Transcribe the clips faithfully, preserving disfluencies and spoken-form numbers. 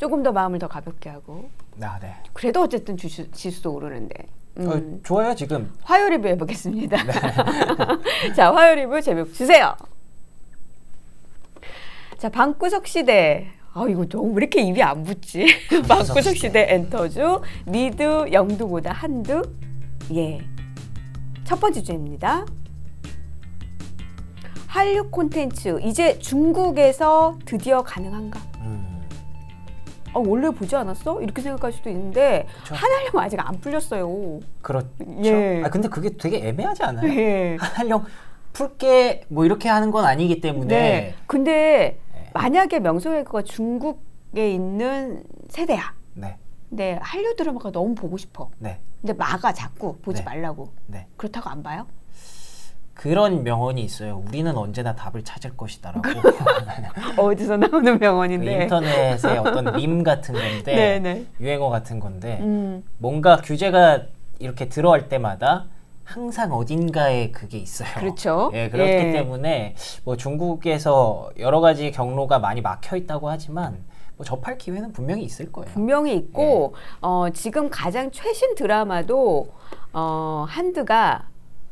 조금 더 마음을 더 가볍게 하고. 아, 네. 그래도 어쨌든 주수, 지수도 오르는데. 음. 어, 좋아요 지금. 화요 리뷰 해보겠습니다. 네. 자, 화요 리뷰 제목 주세요. 자, 방구석 시대. 아, 이거 너무 왜 이렇게 입이 안 붙지? 방구석 시대 엔터주 미드 영두보다 한두. 예. 첫 번째 주제입니다. 한류 콘텐츠 이제 중국에서 드디어 가능한가? 음. 어, 원래 보지 않았어? 이렇게 생각할 수도 있는데 그쵸. 한알령 아직 안 풀렸어요. 그렇죠. 예. 아 근데 그게 되게 애매하지 않아요? 예. 한알령 풀게 뭐 이렇게 하는 건 아니기 때문에. 네. 근데 네. 만약에 명성회가 중국에 있는 세대야. 네. 근데 한류 드라마가 너무 보고 싶어. 네. 근데 막아 자꾸 보지 네. 말라고. 네. 그렇다고 안 봐요? 그런 명언이 있어요. 우리는 언제나 답을 찾을 것이다라고. 어디서 나오는 명언인데. 그 인터넷의 어떤 밈 같은 건데, 네네. 유행어 같은 건데, 음. 뭔가 규제가 이렇게 들어갈 때마다 항상 어딘가에 그게 있어요. 그렇죠. 예, 그렇기 예. 때문에 뭐 중국에서 여러 가지 경로가 많이 막혀 있다고 하지만 뭐 접할 기회는 분명히 있을 거예요. 분명히 있고 어, 지금 가장 최신 드라마도 어, 한드가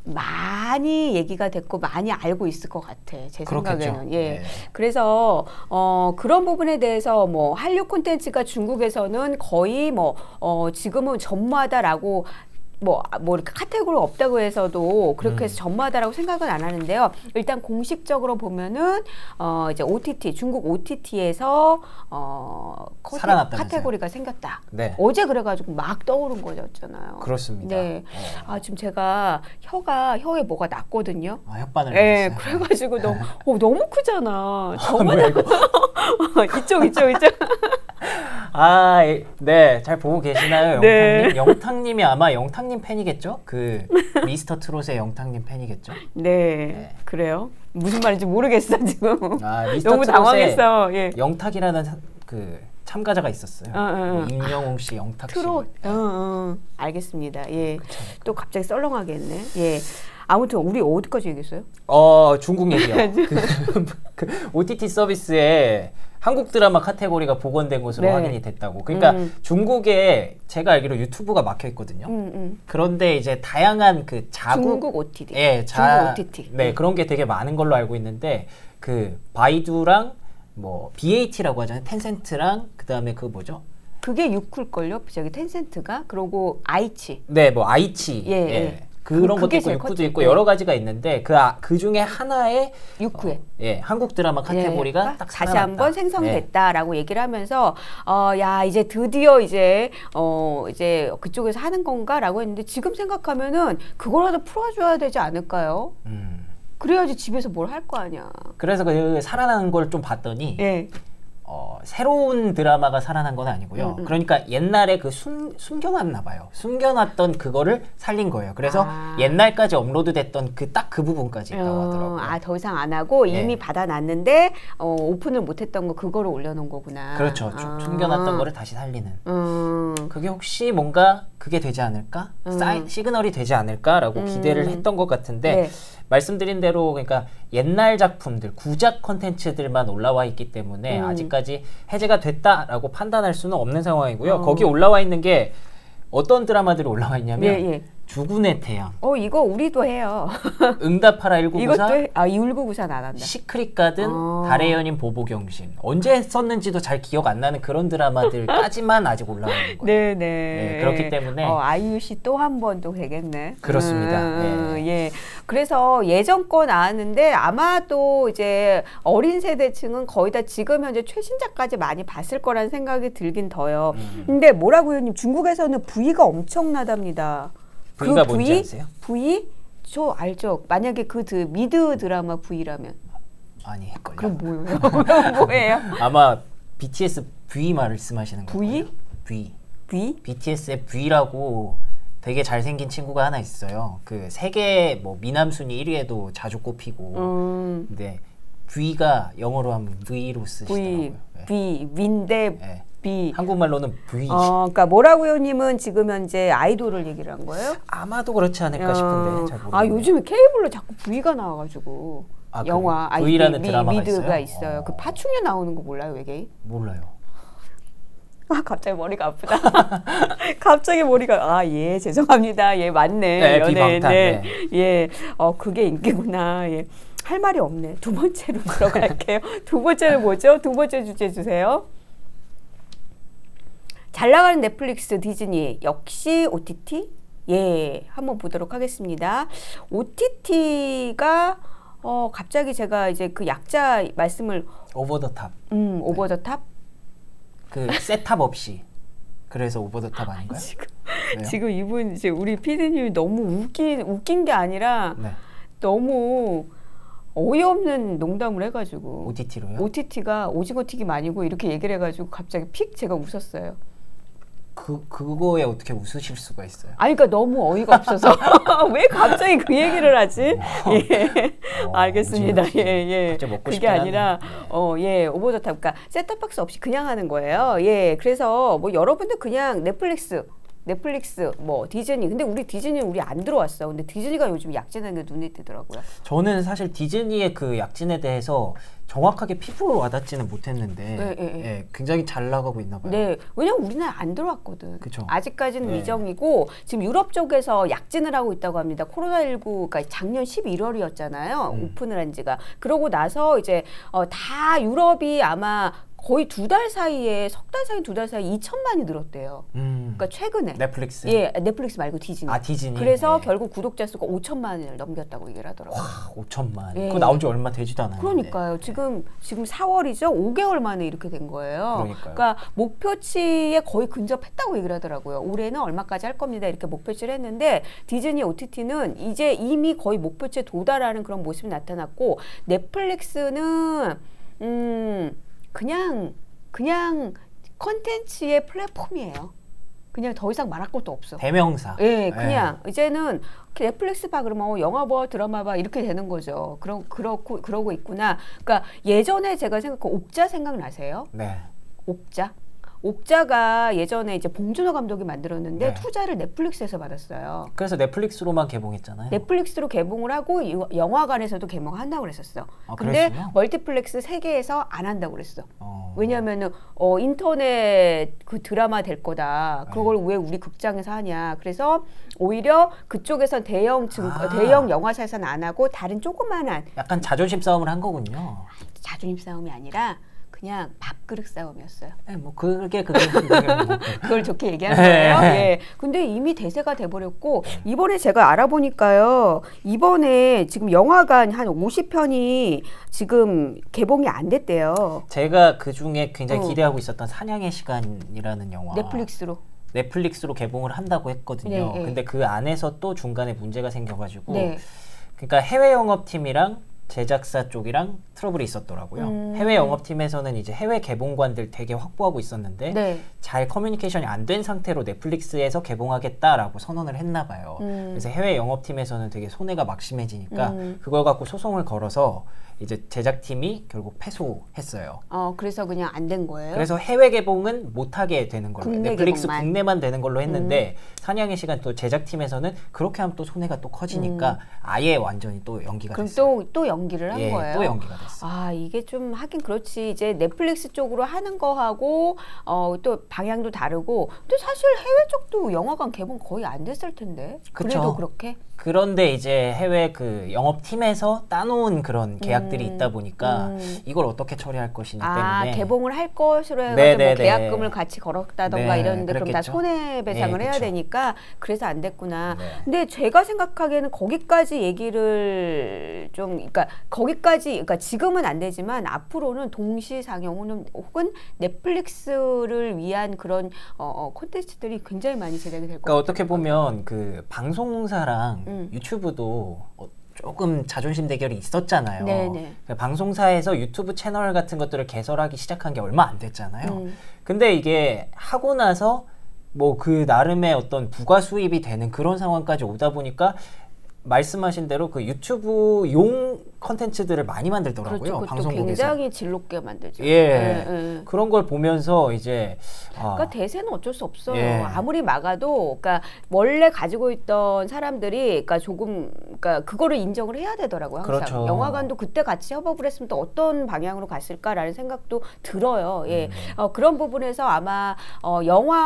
많이 얘기가 됐고 많이 알고 있을 것 같아. 제 그렇겠죠. 생각에는. 예. 네. 그래서 어, 그런 부분에 대해서 뭐 한류 콘텐츠가 중국에서는 거의 뭐 어, 지금은 전무하다라고 뭐, 뭐 이렇게 카테고리 없다고 해서도 그렇게 해서 전무하다라고 생각은 안 하는데요. 일단 공식적으로 보면은 어 이제 오티티 중국 오티티에서 어 살아났다면서요. 카테고리가 생겼다. 네. 어제 그래가지고 막 떠오른 거였잖아요. 그렇습니다. 네. 어. 아 지금 제가 혀가 혀에 뭐가 났거든요. 아, 혓바늘. 네, 냈어요. 그래가지고 너무 어, 너무 크잖아. 저만 뭐야, 이거? 이쪽 이쪽 이쪽. 아, 네, 잘 보고 계시나요, 네. 영탁님? 영탁님이 아마 영탁님 팬이겠죠? 그 미스터 트롯의 영탁님 팬이겠죠? 네, 네. 그래요. 무슨 말인지 모르겠어 지금. 아, 미스터 너무 트롯에 당황했어. 예. 영탁이라는 사- 그 참가자가 있었어요. 어, 어, 어. 임영웅 씨, 영탁 씨. 트롯. 어, 어. 알겠습니다. 예. 또 갑자기 썰렁하게 했네. 예. 아무튼 우리 어디까지 얘기했어요? 어, 중국 얘기요. 그, 그 오티티 서비스에 한국 드라마 카테고리가 복원된 것으로 네. 확인이 됐다고. 그러니까 음. 중국에 제가 알기로 유튜브가 막혀 있거든요. 음, 음. 그런데 이제 다양한 그 자국 중국 오티티. 예, 자, 중국 오티티. 네, 음. 그런 게 되게 많은 걸로 알고 있는데 그 바이두랑 뭐 비에이티라고 하잖아요. 텐센트랑 그다음에 그 뭐죠? 그게 유쿨걸요? 저기 텐센트가. 그리고 아이치. 네, 뭐 아이치. 예, 예. 그런 그- 것도 그게 있고 제일 유쿠도 컸지. 있고 네. 여러 가지가 있는데 그, 아, 그 중에 하나의 유쿠에. 어, 예, 한국 드라마 카테고리가 예, 딱 다시 살아났다. 한번 생성됐다라고 얘기를 하면서 어, 야 이제 드디어 이제 어 이제 그쪽에서 하는 건가라고 했는데 지금 생각하면은 그거라도 풀어줘야 되지 않을까요? 네. 음. 그래야지 집에서 뭘 할 거 아니야. 그래서 그 살아나는 걸 좀 봤더니 예. 어, 새로운 드라마가 살아난 건 아니고요. 음, 음. 그러니까 옛날에 그 숨, 숨겨놨나 봐요. 숨겨놨던 그거를 살린 거예요. 그래서 아. 옛날까지 업로드됐던 그 딱 그 부분까지 있다고 어, 하더라고요. 아, 더 이상 안 하고 네. 이미 받아놨는데 어, 오픈을 못했던 거 그거를 올려놓은 거구나. 그렇죠. 아. 숨겨놨던 거를 다시 살리는. 음. 그게 혹시 뭔가 그게 되지 않을까? 음. 사인, 시그널이 되지 않을까라고 음. 기대를 했던 것 같은데 네. 말씀드린 대로 그러니까 옛날 작품들, 구작 컨텐츠들만 올라와 있기 때문에 음. 아직까지 해제가 됐다라고 판단할 수는 없는 상황이고요. 어. 거기 올라와 있는 게 어떤 드라마들이 올라와 있냐면 예, 예. 죽은의 태양, 어 이거 우리도 해요. 응답하라 일구구사, 이것도 해? 아 일구구사 안 한다. 시크릿 가든, 어. 달의 연인 보보경신. 언제 했었는지도 잘 기억 안 나는 그런 드라마들까지만 아직 올라와 있는 거예요. 네네. 네, 그렇기 때문에 어, 아이유 씨 또 한 번 또 되겠네. 그렇습니다. 음, 네. 예. 그래서 예전 거 나왔는데 아마도 이제 어린 세대층은 거의 다 지금 현재 최신작까지 많이 봤을 거라는 생각이 들긴 더요. 음. 근데 뭐라고요, 님? 중국에서는 부위가 엄청나답니다. V가 그 뭔지 부위? 아세요? 부위? 저 알죠. 만약에 그 드, 미드 드라마 부위라면 아니 헷갈려. 그럼 뭐예요? 뭐예요? 아마 비티에스 V 말씀하시는 V? 거예요. V. 부위? 비티에스의 V라고 되게 잘생긴 친구가 하나 있어요. 그 세계 뭐 미남 순위 일 위에도 자주 꼽히고. 음. 근데 V가 영어로 하면 V로 쓰시더라고요. V, 네. V, 윈데 네. B. 한국말로는 V. 어, 그러니까 뭐라고요님은 지금 현재 아이돌을 얘기를 한 거예요? 아마도 그렇지 않을까 싶은데 잘 모르겠네요. 아 요즘에 케이블로 자꾸 V가 나와가지고 아, 영화 그래요? V라는 미, 드라마가 미드가 있어요? 있어요. 어. 그 파충류 나오는 거 몰라요, 외계인? 몰라요. 아, 갑자기 머리가 아프다. 갑자기 머리가 아, 예, 죄송합니다. 예, 맞네. 네, 연애, 비방탄. 네. 네. 예, 어, 그게 인기구나. 예. 할 말이 없네. 두 번째로 들어갈게요. 두 번째는 뭐죠? 두 번째 주제 주세요. 잘 나가는 넷플릭스, 디즈니 역시 오티티? 예, 한번 보도록 하겠습니다. 오티티가 어, 갑자기 제가 이제 그 약자 말씀을 오버 더 탑. 음, 오버 더 탑? 그 셋탑 없이. 그래서 오버 더 탑 아닌가요? 지금 왜요? 지금 이분 이제 우리 피디님이 너무 웃긴 웃긴 게 아니라 네. 너무 어이없는 농담을 해가지고 오티티로요? 오티티가 오징어 튀김 아니고 이렇게 얘기를 해가지고 갑자기 픽 제가 웃었어요. 그 그거에 어떻게 웃으실 수가 있어요? 아니 그러니까 너무 어이가 없어서 왜 갑자기 그 얘기를 하지? 예, 어, 알겠습니다. 오징어 예, 예. 갑자기 먹고 그게 싶긴 아니라 하네. 어, 예, 오버더탑. 그러니까 셋탑박스 없이 그냥 하는 거예요. 예, 그래서 뭐 여러분들 그냥 넷플릭스. 넷플릭스, 뭐 디즈니. 근데 우리 디즈니는 우리 안 들어왔어. 근데 디즈니가 요즘 약진한 게 눈에 띄더라고요. 저는 사실 디즈니의 그 약진에 대해서 정확하게 피부로 와닿지는 못했는데 네, 네, 네. 예, 굉장히 잘 나가고 있나 봐요. 네, 왜냐면 우리나라 안 들어왔거든. 그쵸. 아직까지는 네. 미정이고 지금 유럽 쪽에서 약진을 하고 있다고 합니다. 코로나십구, 그러니까 작년 십일월이었잖아요. 음. 오픈을 한 지가. 그러고 나서 이제 어, 다 유럽이 아마 거의 두 달 사이에 석 달 사이 두 달 사이 이천만이 늘었대요. 음. 그러니까 최근에. 넷플릭스. 예, 넷플릭스 말고 디즈니. 아 디즈니. 그래서 예. 결국 구독자 수가 오천만을 넘겼다고 얘기를 하더라고요. 와, 오천만. 예. 그거 나온 지 얼마 되지도 않았는데. 그러니까요. 지금 지금 사월이죠. 오 개월 만에 이렇게 된 거예요. 그러니까요. 그러니까 목표치에 거의 근접했다고 얘기를 하더라고요. 올해는 얼마까지 할 겁니다. 이렇게 목표치를 했는데 디즈니 오티티는 이제 이미 거의 목표치에 도달하는 그런 모습이 나타났고 넷플릭스는 음 그냥 그냥 컨텐츠의 플랫폼이에요. 그냥 더 이상 말할 것도 없어. 대명사. 예, 그냥 예. 이제는 넷플릭스 봐 그러면 어, 영화 봐, 드라마 봐 이렇게 되는 거죠. 그러 그렇고 그러고 있구나. 그러니까 예전에 제가 생각한 옥자 생각나세요? 네. 옥자. 옥자가 예전에 이제 봉준호 감독이 만들었는데 네. 투자를 넷플릭스에서 받았어요. 그래서 넷플릭스로만 개봉했잖아요. 넷플릭스로 개봉을 하고 이- 영화관에서도 개봉한다고 그랬었어. 아, 근데 그랬어요? 멀티플렉스 세계에서 안 한다고 그랬어. 어. 왜냐하면은 어, 인터넷 그 드라마 될 거다. 그걸 왜 우리 극장에서 하냐. 그래서 오히려 그쪽에서 대형 증, 아. 대형 영화사에서는 안 하고 다른 조그만한 약간 자존심 싸움을 한 거군요. 자존심 싸움이 아니라 그냥 밥그릇 싸움이었어요. 네, 뭐 그게 그게 그게 뭐. 그걸 좋게 얘기한 거예요. 예. 근데 이미 대세가 돼버렸고 이번에 제가 알아보니까요. 이번에 지금 영화관 한 오십 편이 지금 개봉이 안 됐대요. 제가 그 중에 굉장히 어. 기대하고 있었던 사냥의 시간이라는 영화. 넷플릭스로. 넷플릭스로 개봉을 한다고 했거든요. 네, 네. 근데 그 안에서 또 중간에 문제가 생겨가지고 네. 그러니까 해외 영업팀이랑 제작사 쪽이랑 트러블이 있었더라고요. 음. 해외 영업팀에서는 이제 해외 개봉관들 되게 확보하고 있었는데 네. 잘 커뮤니케이션이 안 된 상태로 넷플릭스에서 개봉하겠다라고 선언을 했나 봐요. 음. 그래서 해외 영업팀에서는 되게 손해가 막심해지니까 음. 그걸 갖고 소송을 걸어서 이제 제작팀이 결국 패소했어요. 어, 그래서 그냥 안 된 거예요. 그래서 해외 개봉은 못하게 되는 걸로 국내 넷플릭스 개봉만. 국내만 되는 걸로 했는데 음. 사냥의 시간 또 제작팀에서는 그렇게 하면 또 손해가 또 커지니까 음. 아예 완전히 또 연기가 그럼 됐어요. 또, 또 연기를 한 예, 거예요? 또 연기가 됐어요. 아, 이게 좀 하긴 그렇지. 이제 넷플릭스 쪽으로 하는 거하고 어, 또 방향도 다르고. 근데 사실 해외 쪽도 영화관 개봉 거의 안 됐을 텐데. 그래도 그쵸. 그렇게? 그런데 이제 해외 그 영업팀에서 따놓은 그런 계약들이 음, 있다 보니까 음. 이걸 어떻게 처리할 것이냐 아, 때문에 개봉을 할 것으로 해가지고 네, 뭐 네, 계약금을 네. 같이 걸었다던가 네, 이러는데 그럼 다 그랬겠죠. 손해배상을 네, 해야 그쵸. 되니까 그래서 안 됐구나. 네. 근데 제가 생각하기에는 거기까지 얘기를 좀, 그러니까 거기까지, 그러니까 지금은 안 되지만 앞으로는 동시 상영 혹은, 혹은 넷플릭스를 위한 그런 어, 어, 콘텐츠들이 굉장히 많이 제작이 될 것 그러니까 같아요. 어떻게 보면 그 방송사랑 음. 유튜브도 어, 조금 자존심 대결이 있었잖아요. 네네. 그러니까 방송사에서 유튜브 채널 같은 것들을 개설하기 시작한 게 얼마 안 됐잖아요. 음. 근데 이게 하고 나서 뭐 그 나름의 어떤 부가 수입이 되는 그런 상황까지 오다 보니까 말씀하신 대로 그 유튜브용 컨텐츠들을 많이 만들더라고요. 그렇죠. 방송국에서. 굉장히 질 높게 만들죠. 예. 네, 네. 그런 걸 보면서 이제 아. 그러니까 대세는 어쩔 수 없어요. 예. 아무리 막아도 그러니까 원래 가지고 있던 사람들이 그러니까 조금 그러니까 그거를 인정을 해야 되더라고요. 항상. 그렇죠. 영화관도 그때 같이 협업을 했으면 또 어떤 방향으로 갔을까라는 생각도 들어요. 예. 음. 어, 그런 부분에서 아마 어,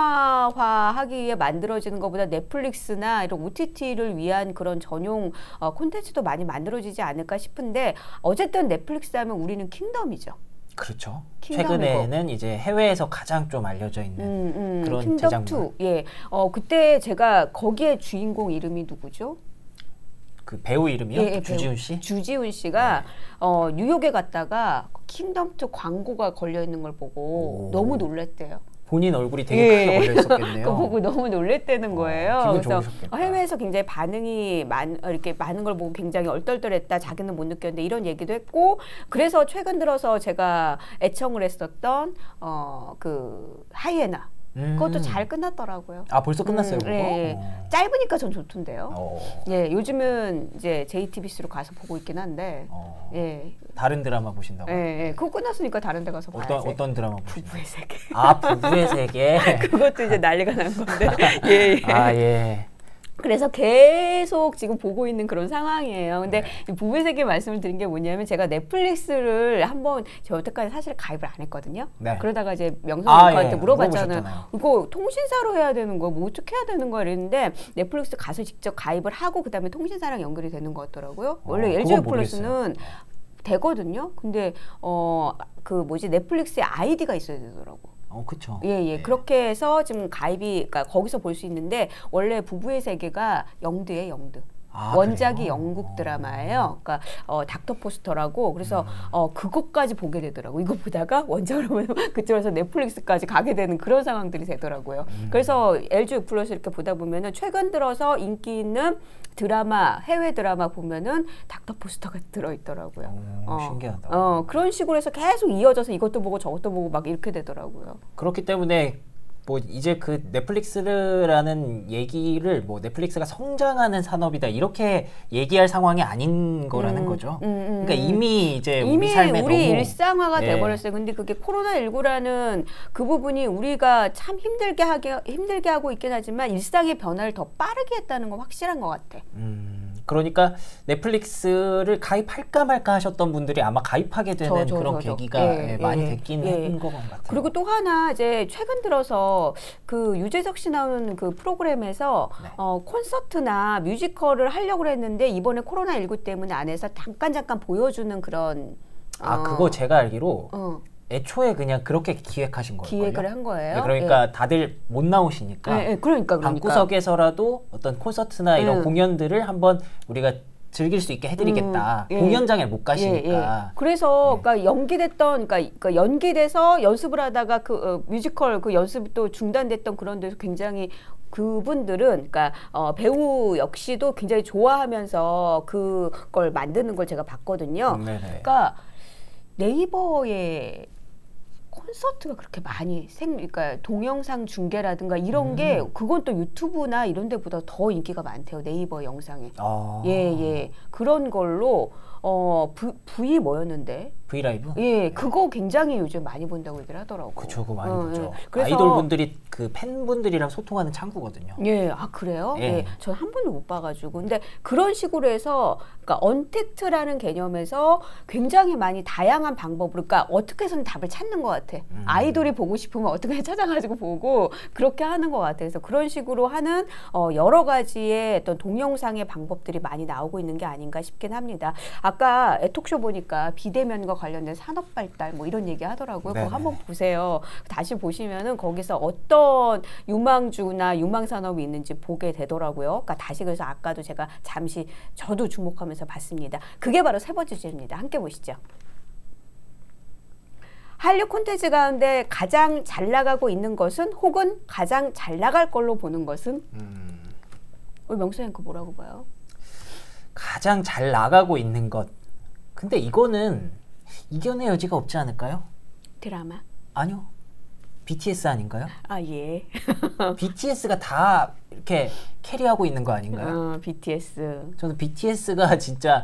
영화화하기 위해 만들어지는 것보다 넷플릭스나 이런 오티티를 위한 그런 전용 어, 콘텐츠도 많이 만들어지지 않을까 싶은데 어쨌든 넷플릭스 하면 우리는 킹덤이죠. 그렇죠. 킹덤이고. 최근에는 이제 해외에서 가장 좀 알려져 있는 음, 음, 그런 킹덤 제작물. 투. 예. 어 그때 제가 거기에 주인공 이름이 누구죠? 그 배우 이름이요? 예, 예, 주지훈 배우. 씨? 주지훈 씨가 네. 어 뉴욕에 갔다가 킹덤 투 광고가 걸려 있는 걸 보고 오. 너무 놀랬대요. 본인 얼굴이 되게 예. 크게 걸려 있었겠네요. 그거 보고 너무 놀랬다는 거예요. 어, 기분 그래서 좋으셨겠다. 해외에서 굉장히 반응이 많 이렇게 많은 걸 보고 굉장히 얼떨떨했다. 자기는 못 느꼈는데 이런 얘기도 했고 그래서 최근 들어서 제가 애청을 했었던 어 그 하이에나 음. 그것도 잘 끝났더라고요. 아 벌써 끝났어요 음, 그거? 예, 예. 어. 짧으니까 전 좋던데요. 어. 예, 요즘은 이제 제이티비씨로 가서 보고 있긴 한데, 어. 예, 다른 드라마 보신다고? 예, 예, 그거 끝났으니까 다른 데 가서 어떤 봐야지. 어떤 드라마 보시나요? 부부의 세계. 아 부부의 세계. 그것도 이제 난리가 난 건데, 예, 예. 아 예. 그래서 계속 지금 보고 있는 그런 상황이에요. 근데 네. 이 부부의 세계 말씀을 드린 게 뭐냐면 제가 넷플릭스를 한번 저 여태까지 사실 가입을 안 했거든요. 네. 그러다가 이제 명성 아, 오빠한테 예. 물어봤잖아요. 물어보셨잖아요. 이거 통신사로 해야 되는 거야? 뭐 어떻게 해야 되는 거야? 이랬는데 넷플릭스 가서 직접 가입을 하고 그다음에 통신사랑 연결이 되는 것 같더라고요. 원래 어, 엘지 그건 플러스는 모르겠어요. 되거든요. 근데 어 그 뭐지 넷플릭스에 아이디가 있어야 되더라고. 어 그쵸. 예, 예. 네. 그렇게 해서 지금 가입이, 그러니까 거기서 볼 수 있는데, 원래 부부의 세계가 영드예요, 영드. 아, 원작이 그래요? 영국 드라마예요. 그러니까 어, 닥터 포스터라고. 그래서 음. 어, 그것까지 보게 되더라고. 이거 보다가 원작으로 보면 그쪽에서 넷플릭스까지 가게 되는 그런 상황들이 되더라고요. 음. 그래서 엘지 플러스 이렇게 보다 보면은 최근 들어서 인기 있는 드라마, 해외 드라마 보면은 닥터 포스터가 들어있더라고요. 오, 어, 신기하다. 어, 그런 식으로 해서 계속 이어져서 이것도 보고 저것도 보고 막 이렇게 되더라고요. 그렇기 때문에 뭐 이제 그 넷플릭스라는 얘기를 뭐 넷플릭스가 성장하는 산업이다 이렇게 얘기할 상황이 아닌 거라는 음, 거죠. 음, 음, 그러니까 이미 이제 이미 우리 삶에 우리 너무 일상화가 예. 돼버렸어요. 근데 그게 코로나십구라는 그 부분이 우리가 참 힘들게 하게 힘들게 하고 있긴 하지만 일상의 변화를 더 빠르게 했다는 건 확실한 것 같아. 음, 그러니까 넷플릭스를 가입할까 말까 하셨던 분들이 아마 가입하게 되는 저, 저, 그런 저, 저. 계기가 예, 예, 많이 예, 됐긴 예. 한 것 같아요. 그리고 또 하나 이제 최근 들어서 그 유재석 씨 나오는 그 프로그램에서 네. 어, 콘서트나 뮤지컬을 하려고 했는데 이번에 코로나십구 때문에 안 해서 잠깐 잠깐 보여주는 그런 아 어, 그거 제가 알기로 어, 애초에 그냥 그렇게 기획하신 거예요. 기획을 한 거예요. 그러니까 다들 못 나오시니까 예, 예, 그러니까 그러니까. 방구석에서라도 어떤 콘서트나 이런 음. 공연들을 한번 우리가 즐길 수 있게 해드리겠다. 음, 예. 공연장에 못 가시니까. 예, 예. 그래서 네. 그러니까 연기됐던 그러니까, 그러니까 연기돼서 연습을 하다가 그 어, 뮤지컬 그 연습이 또 중단됐던 그런 데서 굉장히 그분들은 그러니까 어, 배우 역시도 굉장히 좋아하면서 그걸 만드는 걸 제가 봤거든요. 음, 네네. 그러니까 네이버에 콘서트가 그렇게 많이 생, 그러니까 동영상 중계라든가 이런 음. 게 그건 또 유튜브나 이런 데보다 더 인기가 많대요. 네이버 영상에. 아. 예, 예. 그런 걸로 어, 부, V 뭐였는데? 브이라이브? 예, 그거 굉장히 요즘 많이 본다고 얘기를 하더라고. 그쵸, 그거 많이 어, 보죠. 예. 그래서- 아이돌 분들이 그 팬분들이랑 소통하는 창구거든요. 예, 아 그래요? 예. 예, 전 한 번도 못 봐가지고. 근데 그런 식으로 해서, 그러니까 언택트라는 개념에서 굉장히 많이 다양한 방법으로, 그러니까 어떻게 해서는 답을 찾는 것 같아. 음. 아이돌이 보고 싶으면 어떻게 찾아가지고 보고 그렇게 하는 것 같아. 그래서 그런 식으로 하는 어, 여러 가지의 어떤 동영상의 방법들이 많이 나오고 있는 게 아닌가 싶긴 합니다. 아까 톡쇼 보니까 비대면과 관련된 산업 발달 뭐 이런 얘기 하더라고요. 네네. 그거 한번 보세요. 다시 보시면은 거기서 어떤 유망주나 유망 산업이 있는지 보게 되더라고요. 그러니까 다시 그래서 아까도 제가 잠시 저도 주목하면서 봤습니다. 그게 바로 세 번째 주제입니다. 함께 보시죠. 한류 콘텐츠 가운데 가장 잘 나가고 있는 것은 혹은 가장 잘 나갈 걸로 보는 것은? 음, 우리 명수 앵커 뭐라고 봐요? 가장 잘 나가고 있는 것. 근데 이거는 이견의 여지가 없지 않을까요? 드라마. 아니요. 비티에스 아닌가요? 아 예. 비티에스가 다 이렇게 캐리하고 있는 거 아닌가요? 어, 비티에스. 저는 비티에스가 진짜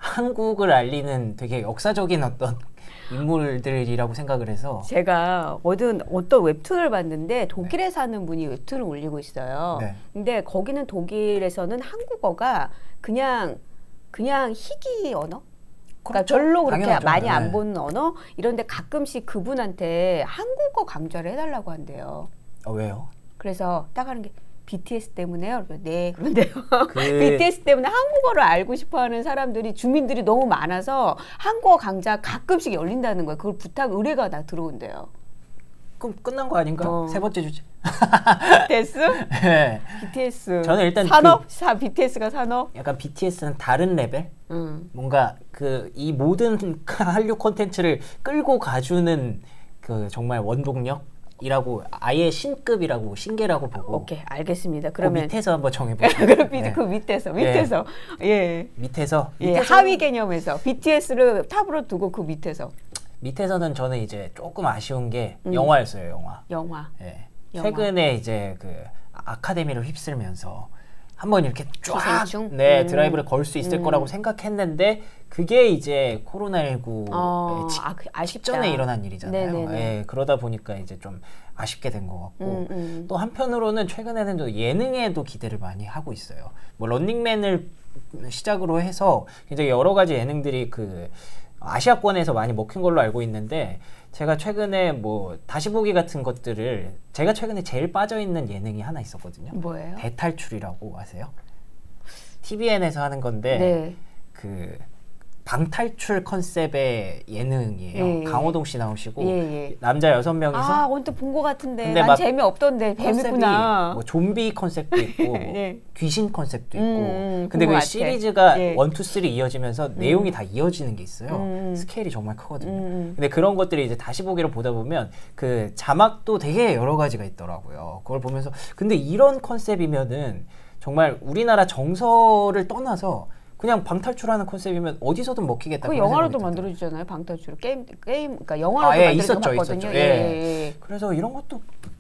한국을 알리는 되게 역사적인 어떤 인물들이라고 생각을 해서 제가 어떤 어떤 웹툰을 봤는데 독일에 네. 사는 분이 웹툰을 올리고 있어요. 네. 근데 거기는 독일에서는 한국어가 그냥 그냥 희귀 언어? 그러니까 그렇죠. 별로 그렇게 당연하죠. 많이 네. 안 보는 언어? 이런데 가끔씩 그분한테 한국어 강좌를 해달라고 한대요. 어, 왜요? 그래서 딱 하는 게 비티에스 때문에요. 네, 그런데요. 그... 비티에스 때문에 한국어를 알고 싶어하는 사람들이 주민들이 너무 많아서 한국어 강좌 가끔씩 열린다는 거예요. 그걸 부탁 의뢰가 나 들어온대요. 그럼 끝난 거 아닌가? 어. 세 번째 주제. 비티에스? 네. 비티에스. 저는 일단 산업? 그 사, 비티에스가 산업? 약간 비티에스는 다른 레벨? 음. 뭔가 그 이 모든 한류 콘텐츠를 끌고 가주는 그 정말 원동력이라고 아예 신급이라고 신계라고 보고. 오케이, 알겠습니다. 그러면 그 밑에서 한번 정해보죠. 그럼 네. 그 밑에서 밑에서 예. 예. 밑에서, 예. 밑에서 하위 개념에서 비티에스를 탑으로 두고 그 밑에서 밑에서는 저는 이제 조금 아쉬운 게 음. 영화였어요. 영화. 영화. 예. 영화. 최근에 이제 그 아카데미를 휩쓸면서 한번 이렇게 쫙 음. 네, 드라이브를 걸 수 있을 음. 거라고 생각했는데 그게 이제 코로나십구 어, 아, 그, 직전에 일어난 일이잖아요. 네, 예, 그러다 보니까 이제 좀 아쉽게 된 것 같고 음, 음. 또 한편으로는 최근에는 또 예능에도 기대를 많이 하고 있어요. 뭐 런닝맨을 시작으로 해서 굉장히 여러 가지 예능들이 그 아시아권에서 많이 먹힌 걸로 알고 있는데 제가 최근에 뭐 다시 보기 같은 것들을 제가 최근에 제일 빠져있는 예능이 하나 있었거든요. 뭐예요? 대탈출이라고 아세요? 티비엔에서 하는 건데 네. 그 방탈출 컨셉의 예능이에요. 예, 예. 강호동 씨 나오시고 예, 예. 남자 여섯 명이서 아, 언뜻 본 것 같은데 근데 난 막 재미없던데 재밌구나. 뭐 좀비 컨셉도 있고 예. 귀신 컨셉도 있고 음, 근데 그 같아. 시리즈가 예. 원, 투, 쓰리 이어지면서 음. 내용이 다 이어지는 게 있어요. 음. 스케일이 정말 크거든요. 음. 근데 그런 것들이 이제 다시 보기를 보다 보면 그 자막도 되게 여러 가지가 있더라고요. 그걸 보면서 근데 이런 컨셉이면은 정말 우리나라 정서를 떠나서 그냥 방탈출하는 컨셉이면 어디서든 먹히겠다. 그 영화로도 만들어지잖아요. 방탈출 게임 게임 그러니까 영화로도 아, 예, 만들어서 있었죠, 봤거든요. 있었죠. 예. 예. 예. 그래서 이런 것도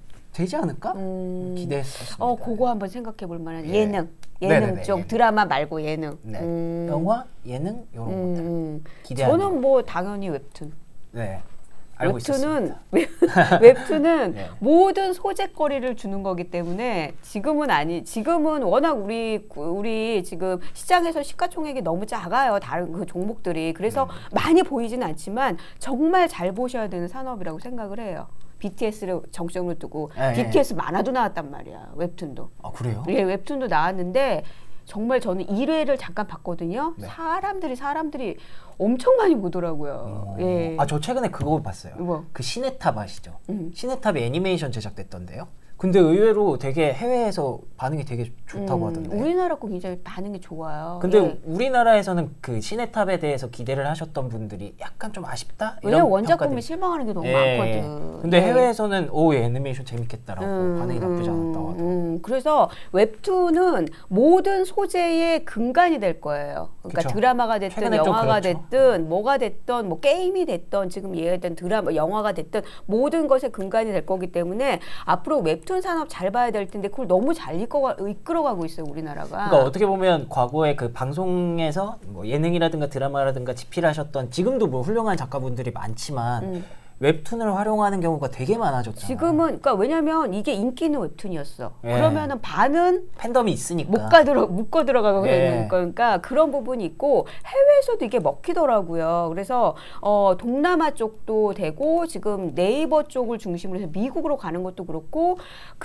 되지 않을까? 음. 기대했었습니다. 어, 그거 한번 생각해 볼 만한 예. 예능. 예능 네네네, 쪽 예능. 드라마 말고 예능. 네. 음. 영화, 예능 이런 음. 것들 음. 기대하는. 저는 뭐 당연히 웹툰. 네. 알고 웹툰은 있었습니다. 웹툰은 네. 모든 소재거리를 주는 거기 때문에 지금은 아니 지금은 워낙 우리 우리 지금 시장에서 시가총액이 너무 작아요. 다른 그 종목들이 그래서 음. 많이 보이지는 않지만 정말 잘 보셔야 되는 산업이라고 생각을 해요. 비티에스를 정점으로 두고 예, 비티에스 만화도 나왔단 말이야. 웹툰도. 아 그래요? 예, 웹툰도 나왔는데 정말 저는 일 회를 잠깐 봤거든요. 네. 사람들이 사람들이 엄청 많이 보더라고요. 어. 예. 아 저 최근에 그거 봤어요. 뭐? 그 시네탑 아시죠? 음. 시네탑이 애니메이션 제작됐던데요. 근데 의외로 되게 해외에서 반응이 되게 좋다고 음, 하던데. 우리나라 거 굉장히 반응이 좋아요. 근데 예. 우리나라에서는 그 시네탑에 대해서 기대를 하셨던 분들이 약간 좀 아쉽다? 왜냐면 이런 원작품이 평가들이- 실망하는 게 너무 예, 많거든. 근데 예. 해외에서는 오 애니메이션 재밌겠다라고 음, 반응이 나쁘지 않았다고 하더라고요. 음, 그래서 웹툰은 모든 소재의 근간이 될 거예요. 그러니까 그쵸. 드라마가 됐든 최근에 좀 영화가 그렇죠. 됐든 뭐가 됐든 뭐 게임이 됐든 지금 얘기했던 드라마 영화가 됐든 모든 것의 근간이 될 거기 때문에 앞으로 웹툰 산업 잘 봐야 될 텐데 그걸 너무 잘 이끌어가, 이끌어가고 있어요 우리나라가. 그러니까 어떻게 보면 과거에 그 방송에서 뭐 예능이라든가 드라마라든가 집필하셨던 지금도 뭐 훌륭한 작가분들이 많지만 음. 웹툰을 활용하는 경우가 되게 많아졌잖아요. 지금은 그러니까 왜냐면 이게 인기 있는 웹툰이었어. 예. 그러면은 반은 팬덤이 있으니까. 못 가들어 묶어 들어가고 예. 되는 거니까 그런 부분이 있고 해외에서도 이게 먹히더라고요. 그래서 어 동남아 쪽도 되고 지금 네이버 쪽을 중심으로 해서 미국으로 가는 것도 그렇고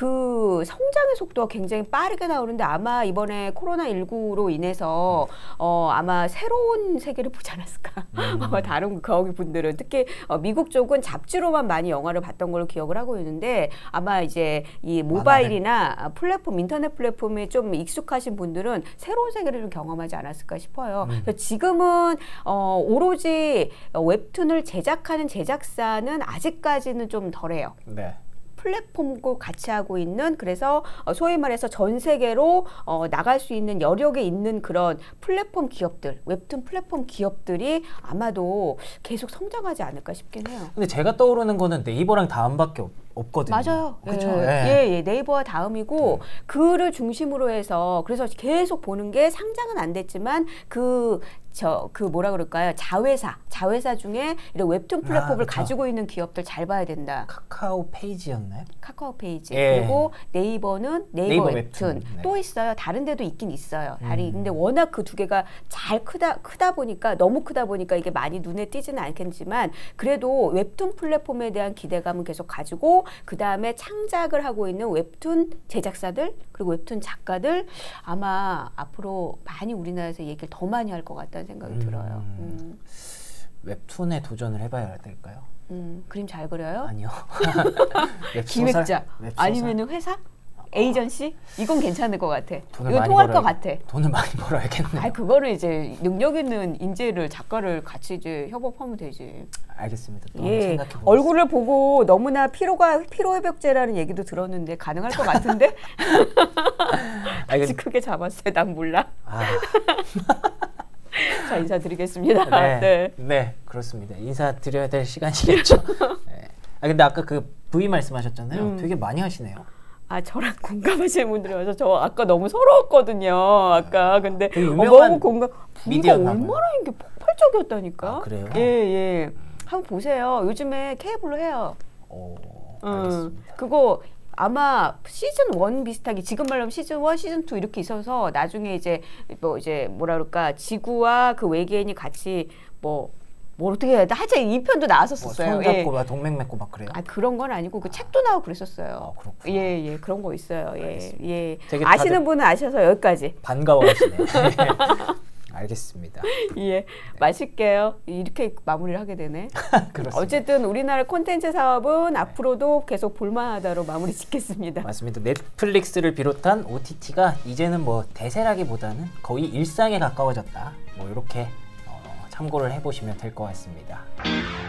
그 성장의 속도가 굉장히 빠르게 나오는데 아마 이번에 코로나십구로 인해서 어 아마 새로운 세계를 보지 않았을까. 음. 아마 다른 거기 분들은 특히 어 미국 쪽은 잡지로만 많이 영화를 봤던 걸로 기억을 하고 있는데 아마 이제 이 모바일이나 플랫폼 인터넷 플랫폼에 좀 익숙하신 분들은 새로운 세계를 좀 경험하지 않았을까 싶어요. 음. 그래서 지금은 어, 오로지 웹툰을 제작하는 제작사는 아직까지는 좀 덜해요. 네. 플랫폼과 같이 하고 있는 그래서 어, 소위 말해서 전 세계로 어, 나갈 수 있는 여력에 있는 그런 플랫폼 기업들, 웹툰 플랫폼 기업들이 아마도 계속 성장하지 않을까 싶긴 해요. 근데 제가 떠오르는 거는 네이버랑 다음밖에 없, 없거든요. 맞아요. 그렇죠. 예, 예. 예, 예, 네이버와 다음이고 음. 그를 중심으로 해서 그래서 계속 보는 게 상장은 안 됐지만 그 저 그 뭐라 그럴까요? 자회사, 자회사 중에 이런 웹툰 플랫폼을 아, 그쵸. 가지고 있는 기업들 잘 봐야 된다. 카카오 페이지였나요? 카카오 페이지 예. 그리고 네이버는 네이버, 네이버 웹툰, 웹툰. 네. 또 있어요. 다른 데도 있긴 있어요. 다리 음. 근데 워낙 그 두 개가 잘 크다 크다 보니까 너무 크다 보니까 이게 많이 눈에 띄지는 않겠지만 그래도 웹툰 플랫폼에 대한 기대감은 계속 가지고 그 다음에 창작을 하고 있는 웹툰 제작사들 그리고 웹툰 작가들 아마 앞으로 많이 우리나라에서 얘기를 더 많이 할 것 같다는 생각이 음. 들어요. 음. 웹툰에 도전을 해봐야 될까요? 음, 그림 잘 그려요? 아니요. 웹소설? 기획자 웹소설? 아니면은 회사? 에이전시? 이건 괜찮을 것 같아. 돈을 이거 많이 통할 벌어야- 것 같아. 돈을 많이 벌어야겠네요. 아, 그거를 이제 능력 있는 인재를 작가를 같이 이제 협업하면 되지. 알겠습니다. 또 예, 생각해 보겠습니다. 얼굴을 보고 너무나 피로가 피로 회복제라는 얘기도 들었는데 가능할 것 같은데? 아, 아직 이건- 크게 잡았어요. 난 몰라. 아, 자, 인사드리겠습니다. 네, 네. 네, 그렇습니다. 인사드려야 될 시간이겠죠. 네. 아 근데 아까 그 V 말씀하셨잖아요. 음. 되게 많이 하시네요. 아, 저랑 공감하시는 분들이 와서 저 아까 너무 서러웠거든요. 아까 근데 되게 어, 유명한 너무 공감. 분가 미디어였나 봐요. 얼마나 이게 폭발적이었다니까. 아, 그래요? 예, 예. 한번 보세요. 요즘에 케이블로 해요. 오, 음, 알겠습니다. 그거 아마 시즌 원 비슷하게 지금 말하면 시즌 원, 시즌 투 이렇게 있어서 나중에 이제 뭐 이제 뭐라 그럴까 지구와 그 외계인이 같이 뭐 뭐 어떻게 해야 돼? 하여튼 이 편도 뭐 나왔었어요. 손 예. 잡고 막 동맹 맺고 막 그래요. 아 그런 건 아니고 그 책도 나오고 그랬었어요. 아, 그렇구나. 예, 예, 그런 거 있어요. 예, 알겠습니다. 예. 되게 아시는 다들- 분은 아셔서 여기까지. 반가워하시네. 알겠습니다. 예, 맛있게요. 이렇게 마무리를 하게 되네. 그렇습니다. 어쨌든 우리나라 콘텐츠 사업은 앞으로도 계속 볼만하다로 마무리 짓겠습니다. 맞습니다. 넷플릭스를 비롯한 오티티가 이제는 뭐 대세라기보다는 거의 일상에 가까워졌다. 뭐 이렇게 어, 참고를 해보시면 될 것 같습니다.